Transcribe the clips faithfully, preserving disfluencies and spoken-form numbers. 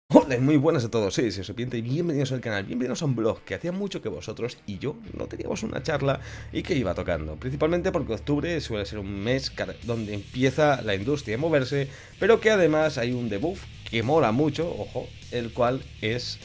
Hola, muy buenas a todos, sí, soy Serpiente y bienvenidos al canal, bienvenidos a un blog que hacía mucho que vosotros y yo no teníamos una charla y que iba tocando, principalmente porque octubre suele ser un mes donde empieza la industria a moverse, pero que además hay un debuff que mola mucho, ojo, el cual es...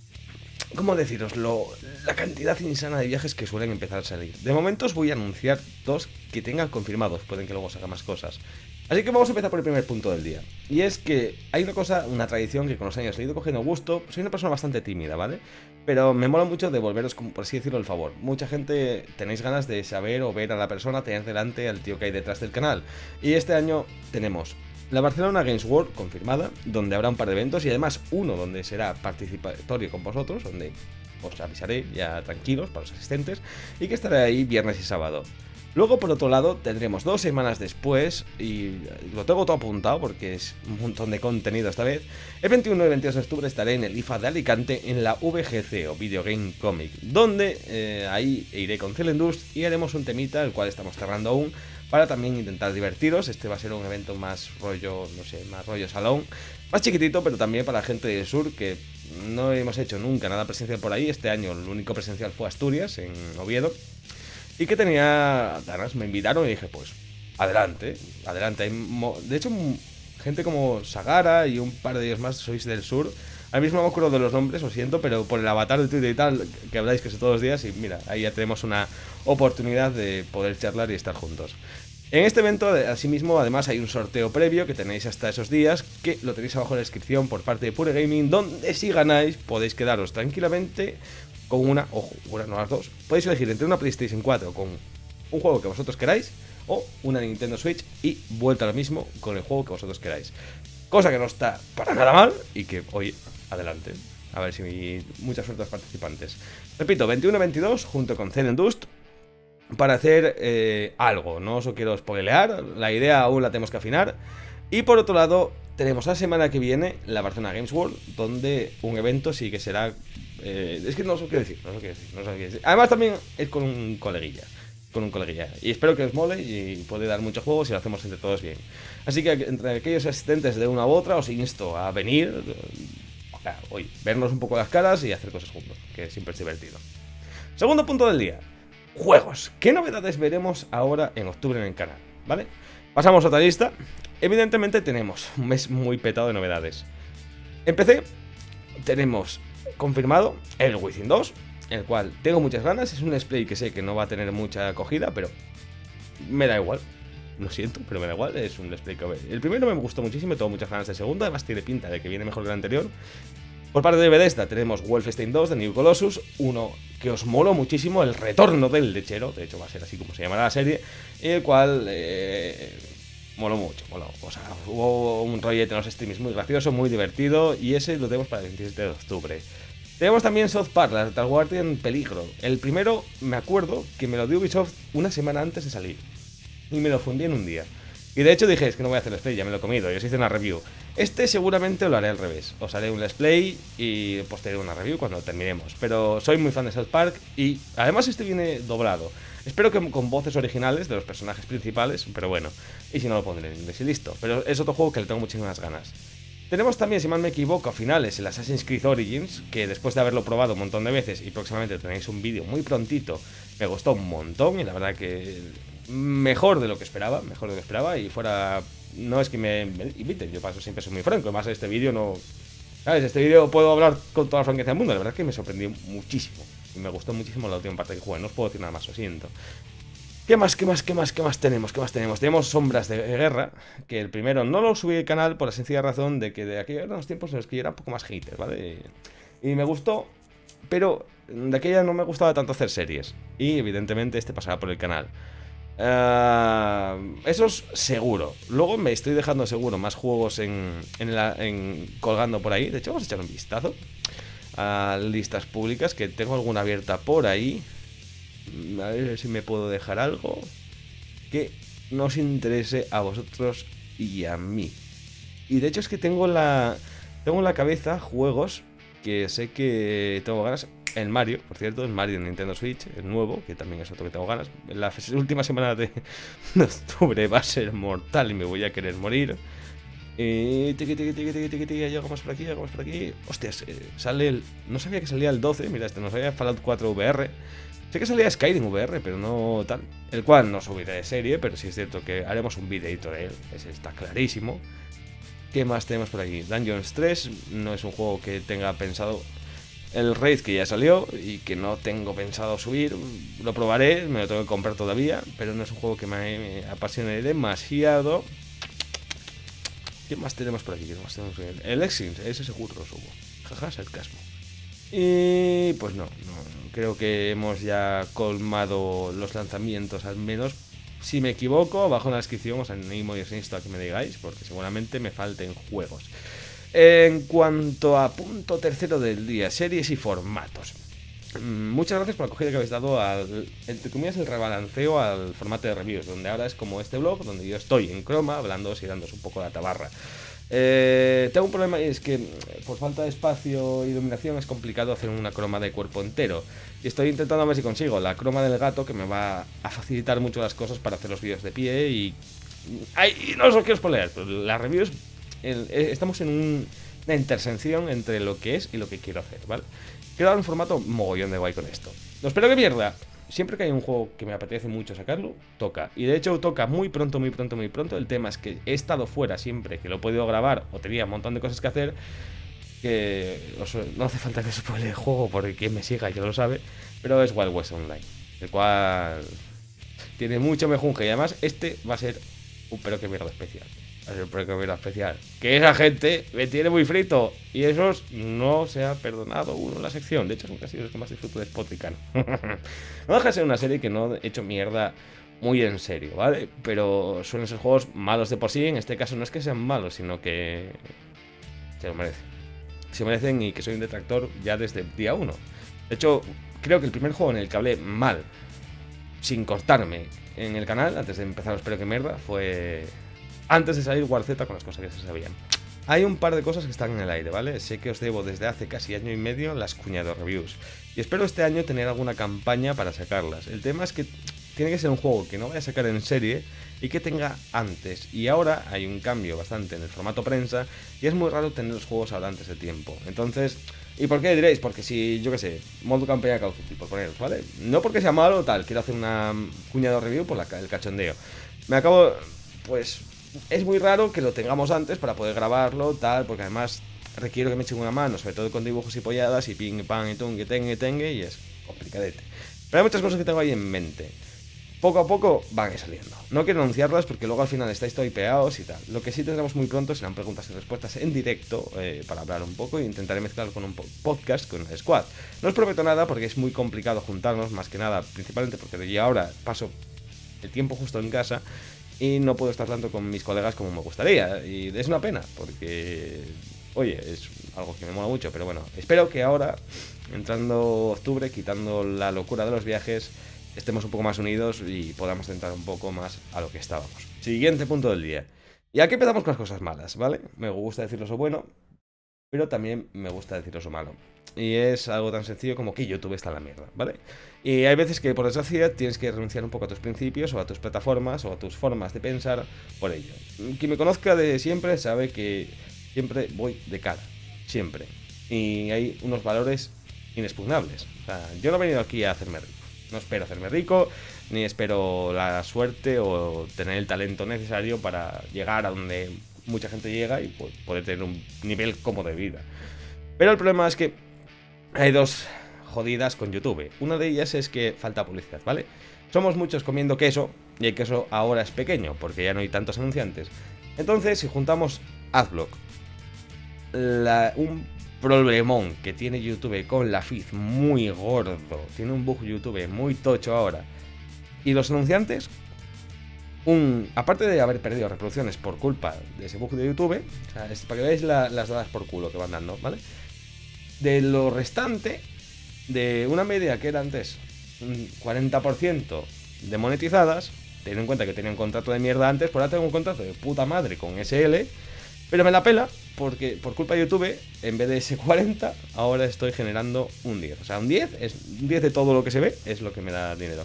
¿Cómo deciroslo? La cantidad insana de viajes que suelen empezar a salir. De momento os voy a anunciar dos que tengan confirmados, pueden que luego se haga más cosas. Así que vamos a empezar por el primer punto del día. Y es que hay una cosa, una tradición que con los años he ido cogiendo gusto. Soy una persona bastante tímida, ¿vale? Pero me mola mucho devolveros, como por así decirlo, el favor. Mucha gente tenéis ganas de saber o ver a la persona, tener delante al tío que hay detrás del canal. Y este año tenemos la Barcelona Games World confirmada, donde habrá un par de eventos y además uno donde será participatorio con vosotros, donde os avisaré ya tranquilos para los asistentes, y que estará ahí viernes y sábado. Luego, por otro lado, tendremos dos semanas después, y lo tengo todo apuntado porque es un montón de contenido esta vez. El veintiuno y veintidós de octubre estaré en el I F A de Alicante en la V G C o Video Game Comic, donde eh, ahí iré con Celendust y haremos un temita, el cual estamos cerrando aún, para también intentar divertiros. Este va a ser un evento más rollo, no sé, más rollo salón, más chiquitito, pero también para la gente del sur que no hemos hecho nunca nada presencial por ahí. Este año el único presencial fue Asturias, en Oviedo. Y que tenía ganas, me invitaron y dije, pues, adelante, adelante. De hecho, gente como Sagara y un par de ellos más sois del sur. Ahora mismo no me acuerdo de los nombres, lo siento, pero por el avatar de Twitter y tal, que habláis que es todos los días, y mira, ahí ya tenemos una oportunidad de poder charlar y estar juntos. En este evento, asimismo, además hay un sorteo previo que tenéis hasta esos días, que lo tenéis abajo en la descripción por parte de Pure Gaming, donde si ganáis podéis quedaros tranquilamente con una, ojo, una, no las dos. Podéis elegir entre una PlayStation cuatro con un juego que vosotros queráis o una Nintendo Switch y vuelta a lo mismo con el juego que vosotros queráis. Cosa que no está para nada mal y que, oye, adelante. A ver si mucha suerte a los participantes. Repito, veintiuno veintidós junto con Celendust para hacer eh, algo. No os quiero spoilear, la idea aún la tenemos que afinar. Y por otro lado, tenemos la semana que viene la Barcelona Games World, donde un evento sí que será... Eh, es que no os lo quiero decir, no os lo quiero decir, no os lo quiero decir. Además también es con un coleguilla, con un coleguilla. Y espero que os mole y puede dar muchos juegos y lo hacemos entre todos bien. Así que entre aquellos asistentes de una u otra os insto a venir, o sea, hoy, vernos un poco las caras y hacer cosas juntos, que siempre es divertido. Segundo punto del día. Juegos. ¿Qué novedades veremos ahora en octubre en el canal? ¿Vale? Pasamos a otra lista. Evidentemente tenemos un mes muy petado de novedades. En P C tenemos confirmado el Within dos, el cual tengo muchas ganas. Es un Let's Play que sé que no va a tener mucha acogida, pero me da igual. Lo siento, pero me da igual. Es un Let's Play que... El primero me gustó muchísimo, tengo muchas ganas del segundo. Además tiene pinta de que viene mejor que el anterior. Por parte de Bethesda tenemos Wolfenstein dos de New Colossus, uno que os moló muchísimo, el retorno del lechero, de hecho va a ser así como se llamará la serie, el cual eh, moló mucho, moló. O sea, hubo un rollete en los streams muy gracioso, muy divertido, y ese lo tenemos para el veintisiete de octubre. Tenemos también South Park, la Star Wars en peligro. El primero, me acuerdo que me lo dio Ubisoft una semana antes de salir, y me lo fundí en un día. Y de hecho dije, es que no voy a hacer Let's Play, ya me lo he comido, y os hice una review. Este seguramente lo haré al revés, os haré un Let's Play y posterior una review cuando terminemos. Pero soy muy fan de South Park y además este viene doblado. Espero que con voces originales de los personajes principales, pero bueno. Y si no lo pondré en inglés y listo. Pero es otro juego que le tengo muchísimas ganas. Tenemos también, si mal me equivoco, a finales el Assassin's Creed Origins, que después de haberlo probado un montón de veces y próximamente tenéis un vídeo muy prontito, me gustó un montón y la verdad que... mejor de lo que esperaba, mejor de lo que esperaba y fuera... No es que me, me inviten, yo paso siempre soy muy franco, además este vídeo no... ¿Sabes? Este vídeo puedo hablar con toda la franqueza del mundo, la verdad es que me sorprendió muchísimo y me gustó muchísimo la última parte que jugué, no os puedo decir nada más, lo siento. ¿Qué más, qué más, qué más, qué más tenemos? ¿Qué más tenemos? Tenemos Sombras de Guerra, que el primero no lo subí al canal por la sencilla razón de que de aquellos eran los tiempos en los que yo era un poco más hater, ¿vale? Y me gustó, pero de aquella no me gustaba tanto hacer series y evidentemente este pasará por el canal. Uh, eso es seguro. Luego me estoy dejando seguro más juegos en, en, la, en colgando por ahí. De hecho vamos a echar un vistazo a listas públicas, que tengo alguna abierta por ahí. A ver si me puedo dejar algo que nos interese a vosotros y a mí. Y de hecho es que tengo la tengo en la cabeza juegos que sé que tengo ganas. El Mario, por cierto, el Mario de Nintendo Switch, el nuevo, que también es otro que tengo ganas. La última semana de octubre va a ser mortal y me voy a querer morir. Y tiqui, tiqui, tiqui, tiqui, tiqui, tiqui, llegamos por aquí, llegamos por aquí. Hostias, eh, sale el... No sabía que salía el doce, mira, este no sabía Fallout cuatro V R. Sé que salía Skyrim V R, pero no tal. El cual no subiré de serie, pero sí es cierto que haremos un videito de él. Ese está clarísimo. ¿Qué más tenemos por aquí? Dungeons tres, no es un juego que tenga pensado. El Raid que ya salió y que no tengo pensado subir, lo probaré, me lo tengo que comprar todavía, pero no es un juego que me, me apasione demasiado. ¿Qué más tenemos por aquí? ¿Qué más tenemos? El Exins, ese seguro lo subo. Jaja, sarcasmo. Y pues no, no, creo que hemos ya colmado los lanzamientos, al menos. Si me equivoco, abajo en la descripción os animo y os insto a que me digáis, porque seguramente me falten juegos. En cuanto a punto tercero del día, series y formatos. Muchas gracias por la acogida que habéis dado al, entre comillas, el rebalanceo al formato de reviews, donde ahora es como este blog, donde yo estoy en croma, hablando y dándos un poco la tabarra. Eh, tengo un problema y es que por falta de espacio y iluminación es complicado hacer una croma de cuerpo entero. Y estoy intentando a ver si consigo la croma del gato, que me va a facilitar mucho las cosas para hacer los vídeos de pie y... Ay, no os lo quiero spoilear, pero las reviews... El, estamos en un, una intersección entre lo que es y lo que quiero hacer, ¿vale? Quiero dar un formato mogollón de guay con esto. No espero que mierda. Siempre que hay un juego que me apetece mucho sacarlo, toca. Y de hecho toca muy pronto, muy pronto, muy pronto. El tema es que he estado fuera siempre que lo he podido grabar o tenía un montón de cosas que hacer. Que os, no hace falta que os spoile el juego porque quien me siga ya lo sabe. Pero es Wild West Online, el cual tiene mucho mejunje. Y además este va a ser un pero que mierda especial. Va a ser un pero que mierda especial. Que esa gente me tiene muy frito. Y esos no se ha perdonado uno en la sección. De hecho son casi los que más disfruto de Spotify. No deja de ser una serie que no he hecho mierda muy en serio, ¿vale? Pero suelen ser juegos malos de por sí. En este caso no es que sean malos, sino que se lo merecen. Se merecen y que soy un detractor ya desde el día uno. De hecho, creo que el primer juego en el que hablé mal, sin cortarme, en el canal, antes de empezar Espero que mierda, fue antes de salir War Z con las cosas que se sabían. Hay un par de cosas que están en el aire, ¿vale? Sé que os debo desde hace casi año y medio las cuñado reviews. Y espero este año tener alguna campaña para sacarlas. El tema es que tiene que ser un juego que no vaya a sacar en serie y que tenga antes. Y ahora hay un cambio bastante en el formato prensa y es muy raro tener los juegos ahora antes de tiempo. Entonces, ¿y por qué diréis? Porque si, yo qué sé, modo campaña Call of Duty, por poneros, ¿vale? No porque sea malo o tal, quiero hacer una cuñado review por la, el cachondeo. Me acabo, pues... Es muy raro que lo tengamos antes para poder grabarlo, tal, porque además requiero que me echen una mano, sobre todo con dibujos y polladas, y ping, pang, y tung, y tengue, tengue, y es complicadete. Pero hay muchas cosas que tengo ahí en mente. Poco a poco van a ir saliendo. No quiero anunciarlas porque luego al final estáis todo hipeados y tal. Lo que sí tendremos muy pronto serán preguntas y respuestas en directo eh, para hablar un poco e intentaré mezclarlo con un podcast con el squad. No os prometo nada porque es muy complicado juntarnos, más que nada, principalmente porque yo ahora paso el tiempo justo en casa y no puedo estar tanto con mis colegas como me gustaría. Y es una pena, porque, oye, es algo que me mola mucho. Pero bueno, espero que ahora, entrando octubre, quitando la locura de los viajes, estemos un poco más unidos y podamos centrar un poco más a lo que estábamos. Siguiente punto del día. Y aquí empezamos con las cosas malas, ¿vale? Me gusta decir lo bueno, pero también me gusta decir lo malo. Y es algo tan sencillo como que YouTube está en la mierda, ¿vale? Y hay veces que por desgracia tienes que renunciar un poco a tus principios o a tus plataformas o a tus formas de pensar por ello. Quien me conozca de siempre sabe que siempre voy de cara, siempre. Y hay unos valores inexpugnables. O sea, yo no he venido aquí a hacerme rico. No espero hacerme rico, ni espero la suerte o tener el talento necesario para llegar a donde mucha gente llega y poder tener un nivel cómodo de vida. Pero el problema es que hay dos jodidas con YouTube. Una de ellas es que falta publicidad, ¿vale? Somos muchos comiendo queso y el queso ahora es pequeño porque ya no hay tantos anunciantes. Entonces, si juntamos Adblock, la, un problemón que tiene YouTube con la feed muy gordo, tiene un bug YouTube muy tocho ahora, y los anunciantes, un aparte de haber perdido reproducciones por culpa de ese bug de YouTube, o sea, es para que veáis la, las dadas por culo que van dando, ¿vale? De lo restante, de una media que era antes un cuarenta por ciento de monetizadas, teniendo en cuenta que tenía un contrato de mierda antes, pues ahora tengo un contrato de puta madre con S L, pero me la pela porque por culpa de YouTube, en vez de ese cuarenta, ahora estoy generando un diez. O sea, un diez, es un diez de todo lo que se ve, es lo que me da dinero.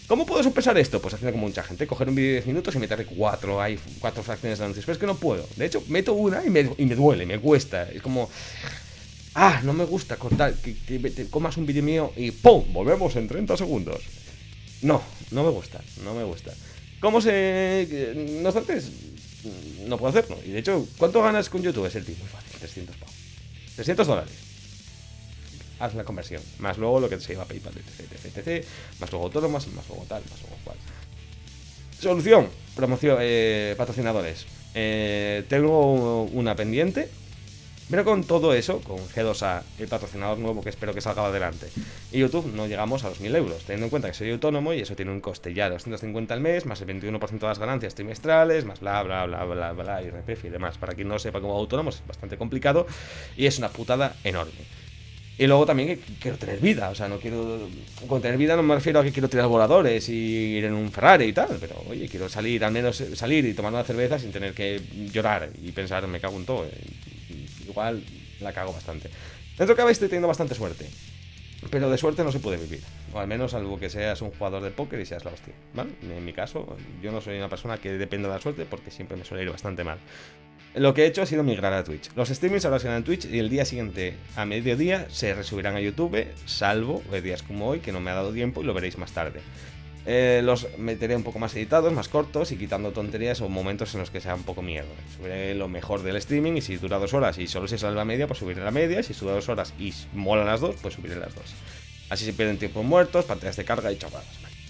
¿Cómo puedo sopesar esto? Pues haciendo como mucha gente, coger un vídeo de diez minutos y meterle cuatro, hay cuatro fracciones de anuncios. Pero es que no puedo. De hecho, meto una y me, y me duele, me cuesta. Es como... Ah, no me gusta cortar, que, que te comas un vídeo mío y ¡pum! Volvemos en treinta segundos. No, no me gusta, no me gusta. ¿Cómo se...? No obstante, no puedo hacerlo. Y de hecho, ¿cuánto ganas con YouTube? Es el tipo muy fácil, trescientos pavos. trescientos dólares. Haz la conversión. Más luego lo que se lleva a PayPal, etc, etc, etc. Más luego autónomas, más luego tal, más luego cual. Solución. Promoción, eh, patrocinadores. Eh, tengo una pendiente. Pero con todo eso, con G dos A, el patrocinador nuevo que espero que salga adelante, y YouTube, no llegamos a los mil euros, teniendo en cuenta que soy autónomo y eso tiene un coste ya de doscientos cincuenta al mes, más el veintiuno por ciento de las ganancias trimestrales, más bla bla bla bla bla, I R P F y demás. Para quien no sepa cómo autónomo es bastante complicado y es una putada enorme. Y luego también que quiero tener vida, o sea, no quiero... Con tener vida no me refiero a que quiero tirar voladores y ir en un Ferrari y tal, pero oye, quiero salir, al menos salir y tomar una cerveza sin tener que llorar y pensar, me cago en todo. Igual la cago bastante. Dentro de cabe estoy teniendo bastante suerte, pero de suerte no se puede vivir. O al menos salvo que seas un jugador de póker y seas la hostia, ¿vale? En mi caso, yo no soy una persona que dependa de la suerte porque siempre me suele ir bastante mal. Lo que he hecho ha sido migrar a Twitch. Los streamings ahora serán en Twitch y el día siguiente a mediodía se resubirán a YouTube, salvo días como hoy que no me ha dado tiempo y lo veréis más tarde. Eh, los meteré un poco más editados, más cortos y quitando tonterías o momentos en los que sea un poco mierda. Subiré lo mejor del streaming y si dura dos horas y solo se sale la media, pues subiré la media. Y si dura dos horas y molan las dos, pues subiré las dos. Así se pierden tiempos muertos, pantallas de carga y chavadas.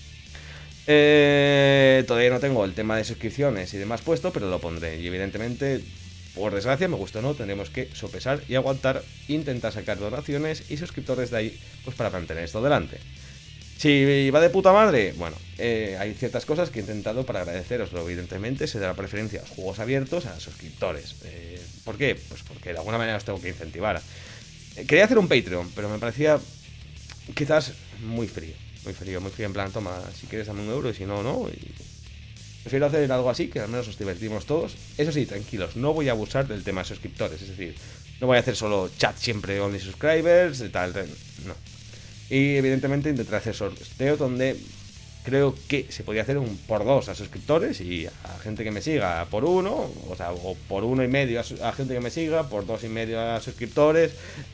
Eh, todavía no tengo el tema de suscripciones y demás puesto, pero lo pondré. Y evidentemente, por desgracia, me gusta o no, tendremos que sopesar y aguantar, intentar sacar donaciones y suscriptores de ahí, pues para mantener esto delante. Si va de puta madre, bueno, eh, hay ciertas cosas que he intentado para agradeceroslo. Evidentemente se dará preferencia a los juegos abiertos a los suscriptores. Eh, ¿Por qué? Pues porque de alguna manera os tengo que incentivar. Eh, quería hacer un Patreon, pero me parecía quizás muy frío. Muy frío, muy frío, en plan, toma, si quieres dame un euro y si no, no. Y prefiero hacer algo así, que al menos nos divertimos todos. Eso sí, tranquilos, no voy a abusar del tema de suscriptores. Es decir, no voy a hacer solo chat siempre only subscribers y tal, no. Y evidentemente intentaré hacer sorteos donde creo que se podría hacer un por dos a suscriptores y a gente que me siga por uno, o sea, o por uno y medio a, a gente que me siga, por dos y medio a suscriptores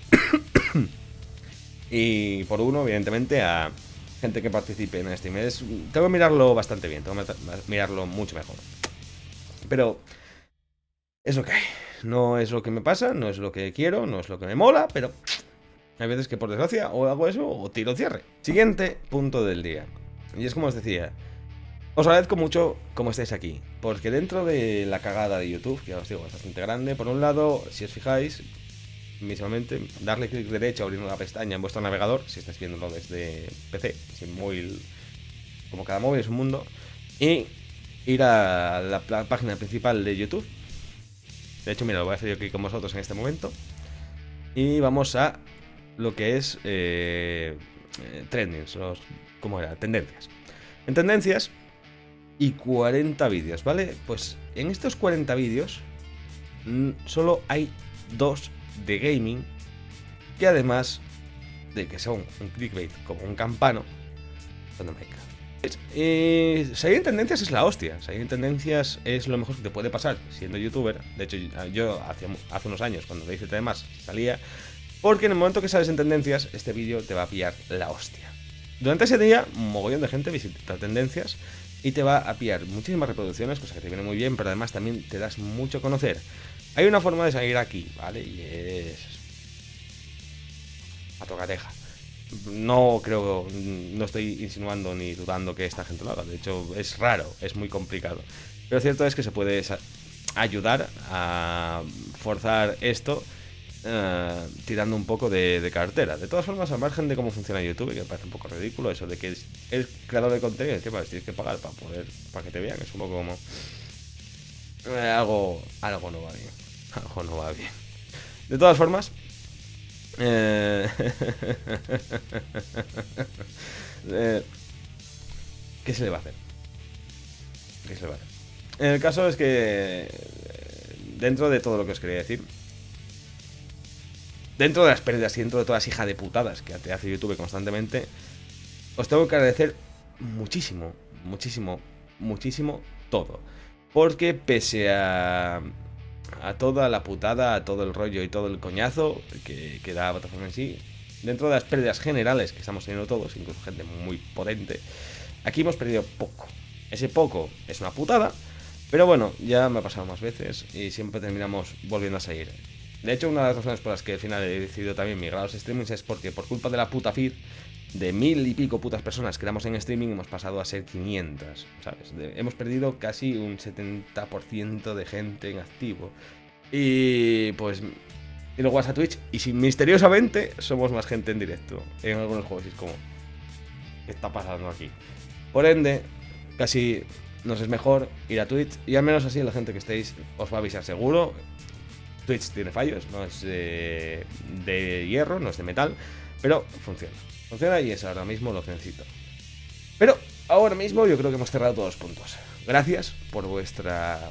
y por uno, evidentemente, a gente que participe en stream. Es, tengo que mirarlo bastante bien, tengo que mirarlo mucho mejor. Pero es lo que hay. No es lo que me pasa, no es lo que quiero, no es lo que me mola, pero... Hay veces que por desgracia o hago eso o tiro cierre. Siguiente punto del día. Y es como os decía, os agradezco mucho como estáis aquí, porque dentro de la cagada de YouTube, que ya os digo es bastante grande, por un lado, si os fijáis, mismamente, darle clic derecho abriendo la pestaña en vuestro navegador, si estáis viéndolo desde P C, sin móvil, como cada móvil es un mundo, y ir a la, la página principal de YouTube. De hecho, mira, lo voy a hacer yo aquí con vosotros en este momento. Y vamos a lo que es eh, eh, trendings, los, ¿cómo era? Tendencias. En tendencias y cuarenta vídeos, ¿vale? Pues en estos cuarenta vídeos mmm, solo hay dos de gaming, que además de que son un clickbait como un campano, son de Minecraft. Eh, salir en tendencias es la hostia. Salir en tendencias es lo mejor que te puede pasar siendo youtuber. De hecho, yo hace, hace unos años, cuando le hice temas, salía. Porque en el momento que sales en tendencias, este vídeo te va a pillar la hostia. Durante ese día, un mogollón de gente visita tendencias y te va a pillar muchísimas reproducciones, cosa que te viene muy bien, pero además también te das mucho a conocer. Hay una forma de salir aquí, ¿vale? Y es... a tocateja. No creo, no estoy insinuando ni dudando que esta gente lo haga. De hecho, es raro, es muy complicado. Pero cierto es que se puede ayudar a forzar esto Uh, tirando un poco de, de cartera. De todas formas, al margen de cómo funciona YouTube, que me parece un poco ridículo eso de que es el creador de contenido, que tienes que pagar para poder para que te vean, es un poco como eh, algo algo no va bien, algo no va bien. De todas formas, eh... eh... ¿qué se le va a hacer? ¿Qué se le va a hacer? El caso es que dentro de todo lo que os quería decir, dentro de las pérdidas y dentro de todas las hijas de putadas que te hace YouTube constantemente, os tengo que agradecer muchísimo, muchísimo, muchísimo todo. Porque pese a, a toda la putada, a todo el rollo y todo el coñazo que, que da Battlefront en sí, dentro de las pérdidas generales que estamos teniendo todos, incluso gente muy potente, aquí hemos perdido poco. Ese poco es una putada, pero bueno, ya me ha pasado más veces y siempre terminamos volviendo a seguir. De hecho, una de las razones por las que al final he decidido también migrar a los streamings es porque por culpa de la puta feed, de mil y pico putas personas que éramos en streaming, hemos pasado a ser quinientas, ¿sabes? De, hemos perdido casi un setenta por ciento de gente en activo. Y pues... Y luego vas a Twitch y si misteriosamente somos más gente en directo en algunos juegos. Y es como... ¿qué está pasando aquí? Por ende, casi nos es mejor ir a Twitch. Y al menos así la gente que estéis os va a avisar seguro. Twitch tiene fallos, no es de, de hierro, no es de metal, pero funciona. Funciona y es ahora mismo lo que necesito. Pero ahora mismo yo creo que hemos cerrado todos los puntos. Gracias por vuestra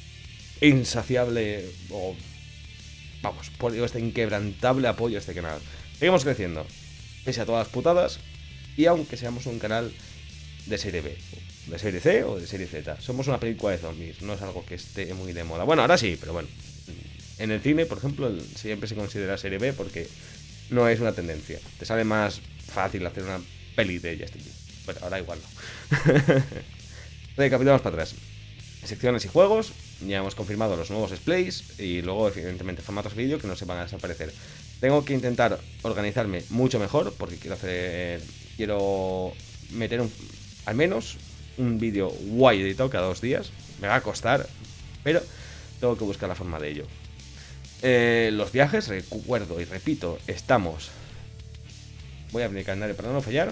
insaciable o vamos, por este inquebrantable apoyo a este canal. Seguimos creciendo, pese a todas las putadas, y aunque seamos un canal de serie B, de serie C o de serie Z, somos una película de zombies, no es algo que esté muy de moda. Bueno, ahora sí, pero bueno. En el cine, por ejemplo, siempre se considera serie B porque no es una tendencia. Te sale más fácil hacer una peli de Justin Bieber. Bueno, ahora igual no. Recapitulamos para atrás. Secciones y juegos. Ya hemos confirmado los nuevos displays. Y luego, evidentemente, formatos de vídeo que no se van a desaparecer. Tengo que intentar organizarme mucho mejor porque quiero hacer... Quiero meter un, al menos un vídeo guay editado cada dos días. Me va a costar, pero tengo que buscar la forma de ello. Eh, los viajes, recuerdo y repito, estamos... Voy a abrir el calendario para no fallar.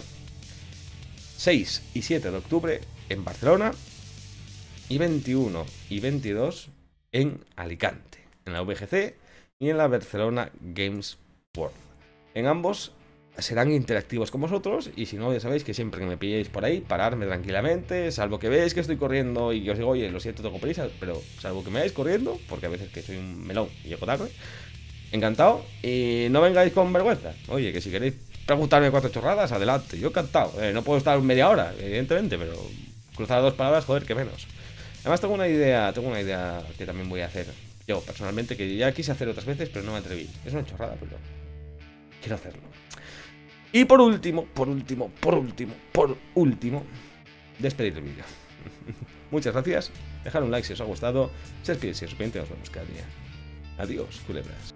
seis y siete de octubre en Barcelona. Y veintiuno y veintidós en Alicante, en la V G C y en la Barcelona Games World. En ambos serán interactivos con vosotros. Y si no, ya sabéis que siempre que me pilléis por ahí, pararme tranquilamente. Salvo que veáis que estoy corriendo y que os digo, oye, lo siento, tengo prisa. Pero salvo que me vayáis corriendo, porque a veces que soy un melón y llego tarde. Encantado. Y no vengáis con vergüenza. Oye, que si queréis preguntarme cuatro chorradas, adelante. Yo encantado. Eh, no puedo estar media hora, evidentemente, pero cruzar dos palabras, joder, que menos. Además tengo una idea, tengo una idea que también voy a hacer yo personalmente, que ya quise hacer otras veces, pero no me atreví. Es una chorrada, pero quiero hacerlo. Y por último, por último, por último, por último, despedir el vídeo. Muchas gracias, dejad un like si os ha gustado, suscribiros si os suscribís, nos vemos cada día. Adiós, culebras.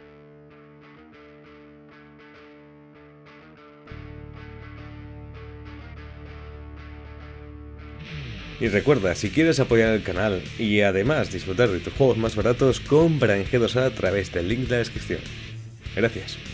Y recuerda, si quieres apoyar el canal y además disfrutar de tus juegos más baratos, compra en G dos A a través del link de la descripción. Gracias.